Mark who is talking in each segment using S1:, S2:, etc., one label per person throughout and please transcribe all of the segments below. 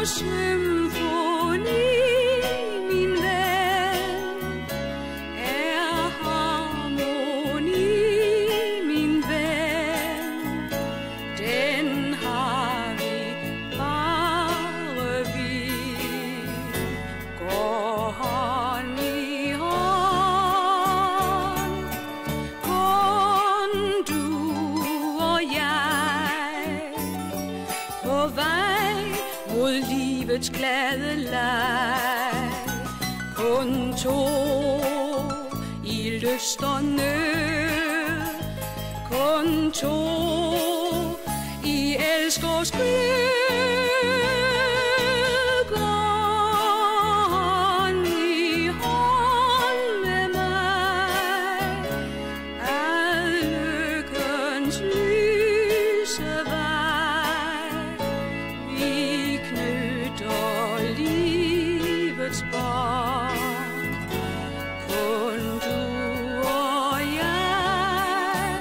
S1: symfoni, min ven, er harmoni, min ven. Den har vi, bare vi går hånd i hånd. Kun du og jeg på vej mod livets glade leg. Kun to i lyst og nød, kun to i elskers glød. Hånd i hånd med mig ad lykkens lyse vej. Vi knytter livets bånd, kun du og jeg.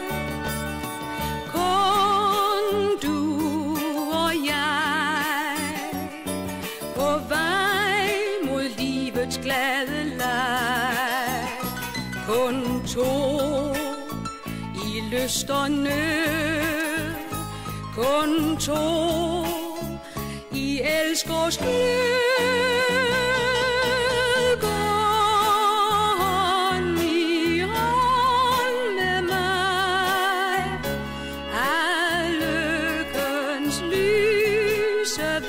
S1: Kun du og jeg på vej mod livets glade leg. Kun to i lyst og nød, kun to i elskers glød. Hånd i hånd med mig ad lykkens lyse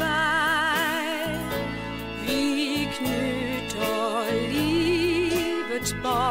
S1: vej. Vi knytter livets bånd,